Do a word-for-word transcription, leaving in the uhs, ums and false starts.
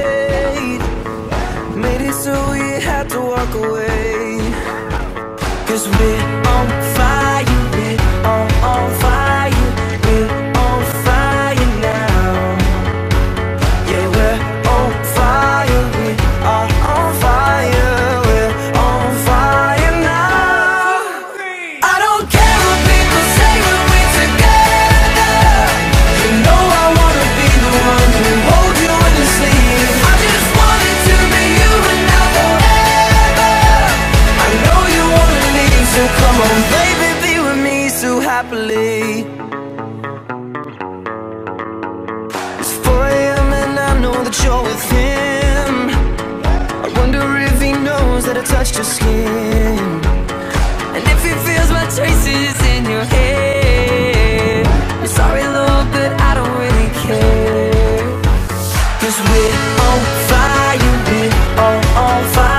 fate made it so we had to walk away. Cause we're on fire, we're on, on fire, we're on fire now. Yeah, we're on fire, we are on fire, we're on fire now. I don't care what people say when we're together. You know I wanna be the one who holds you in your sleep. I just want it to be you and now forever. I know you wanna leave, so come on baby, be with me so happily. It's four A M and I know that you're with him. I wonder if he knows that I touched your skin, and if he feels my traces in your hair. I'm sorry Lord, but I don't really care. Cause we're on fire, we're on, on fire.